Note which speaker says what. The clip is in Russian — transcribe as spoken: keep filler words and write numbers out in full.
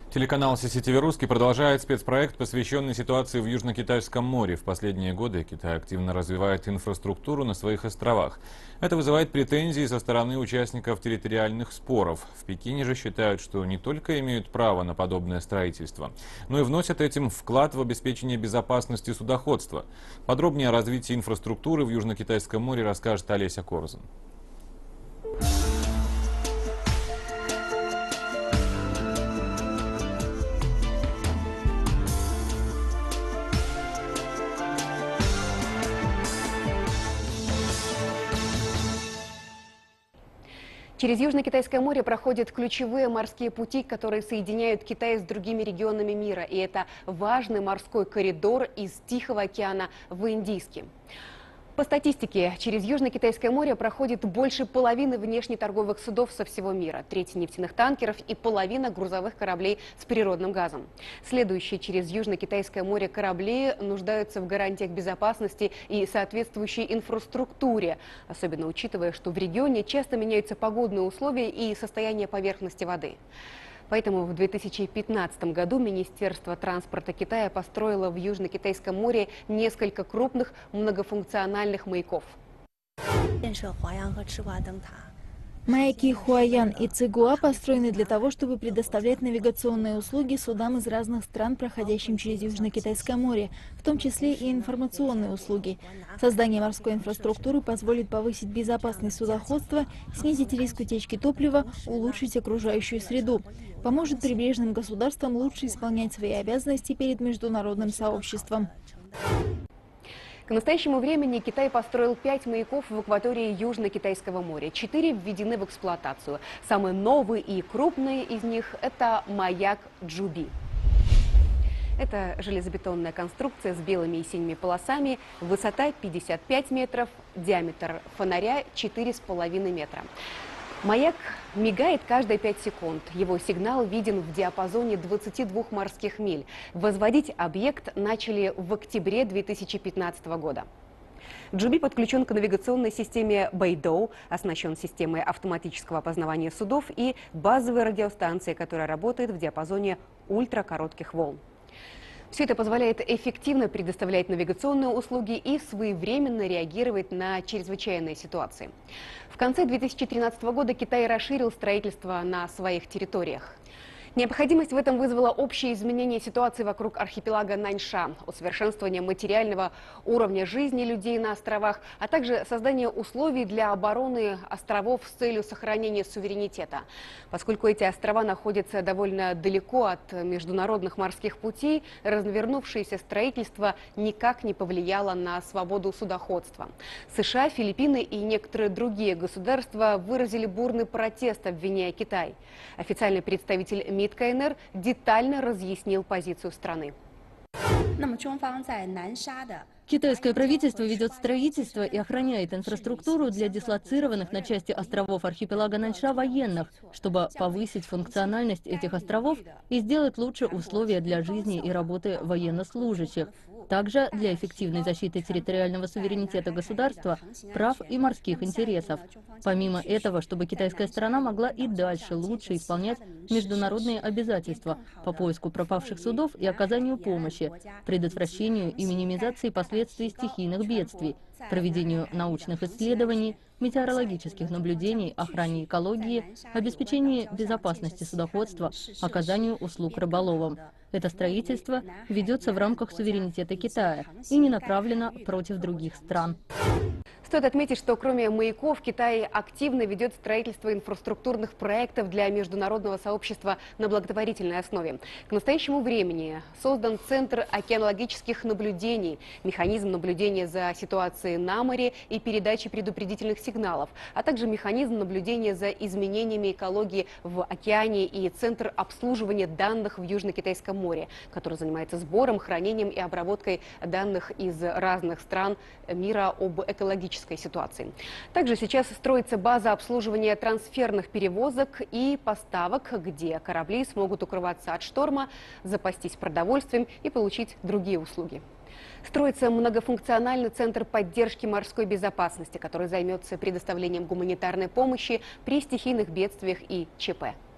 Speaker 1: Телеканал Си Си Ти Ви Русский продолжает спецпроект, посвященный ситуации в Южно-Китайском море. В последние годы Китай активно развивает инфраструктуру на своих островах. Это вызывает претензии со стороны участников территориальных споров. В Пекине же считают, что не только имеют право на подобное строительство, но и вносят этим вклад в обеспечение безопасности судоходства. Подробнее о развитии инфраструктуры в Южно-Китайском море расскажет Олеся Корзун.
Speaker 2: Через Южно-Китайское море проходят ключевые морские пути, которые соединяют Китай с другими регионами мира. И это важный морской коридор из Тихого океана в Индийский. По статистике, через Южно-Китайское море проходит больше половины внешнеторговых судов со всего мира, треть нефтяных танкеров и половина грузовых кораблей с природным газом. Следующие через Южно-Китайское море корабли нуждаются в гарантиях безопасности и соответствующей инфраструктуре, особенно учитывая, что в регионе часто меняются погодные условия и состояние поверхности воды. Поэтому в две тысячи пятнадцатом году Министерство транспорта Китая построило в Южно-Китайском море несколько крупных многофункциональных маяков.
Speaker 3: Маяки Хуаян и Цигуа построены для того, чтобы предоставлять навигационные услуги судам из разных стран, проходящим через Южно-Китайское море, в том числе и информационные услуги. Создание морской инфраструктуры позволит повысить безопасность судоходства, снизить риск утечки топлива, улучшить окружающую среду. Поможет прибрежным государствам лучше исполнять свои обязанности перед международным сообществом.
Speaker 2: К настоящему времени Китай построил пять маяков в акватории Южно-Китайского моря. Четыре введены в эксплуатацию. Самый новый и крупный из них – это маяк Джуби. Это железобетонная конструкция с белыми и синими полосами, высота пятьдесят пять метров, диаметр фонаря четыре с половиной метра. Маяк мигает каждые пять секунд. Его сигнал виден в диапазоне двадцати двух морских миль. Возводить объект начали в октябре две тысячи пятнадцатого года. Джуби подключен к навигационной системе Бэйдоу, оснащен системой автоматического опознавания судов и базовой радиостанцией, которая работает в диапазоне ультракоротких волн. Все это позволяет эффективно предоставлять навигационные услуги и своевременно реагировать на чрезвычайные ситуации. В конце две тысячи тринадцатого года Китай расширил строительство на своих территориях. Необходимость в этом вызвала общее изменение ситуации вокруг архипелага Наньша, усовершенствование материального уровня жизни людей на островах, а также создание условий для обороны островов с целью сохранения суверенитета. Поскольку эти острова находятся довольно далеко от международных морских путей, развернувшееся строительство никак не повлияло на свободу судоходства. США, Филиппины и некоторые другие государства выразили бурный протест, обвиняя Китай. Официальный представитель МИД КНР детально разъяснил позицию страны.
Speaker 4: Китайское правительство ведет строительство и охраняет инфраструктуру для дислоцированных на части островов архипелага Наньша военных, чтобы повысить функциональность этих островов и сделать лучше условия для жизни и работы военнослужащих. Также для эффективной защиты территориального суверенитета государства, прав и морских интересов. Помимо этого, чтобы китайская сторона могла и дальше лучше исполнять международные обязательства по поиску пропавших судов и оказанию помощи, предотвращению и минимизации последствий стихийных бедствий, проведению научных исследований, метеорологических наблюдений, охране экологии, обеспечении безопасности судоходства, оказанию услуг рыболовам. Это строительство ведется в рамках суверенитета Китая и не направлено против других стран.
Speaker 2: Стоит отметить, что кроме маяков Китай активно ведет строительство инфраструктурных проектов для международного сообщества на благотворительной основе. К настоящему времени создан Центр океанологических наблюдений, механизм наблюдения за ситуацией на море и передачи предупредительных сигналов, а также механизм наблюдения за изменениями экологии в океане и Центр обслуживания данных в Южно-Китайском море, который занимается сбором, хранением и обработкой данных из разных стран мира об экологической ситуации. Также сейчас строится база обслуживания трансферных перевозок и поставок, где корабли смогут укрываться от шторма, запастись продовольствием и получить другие услуги. Строится многофункциональный центр поддержки морской безопасности, который займется предоставлением гуманитарной помощи при стихийных бедствиях и ЧП.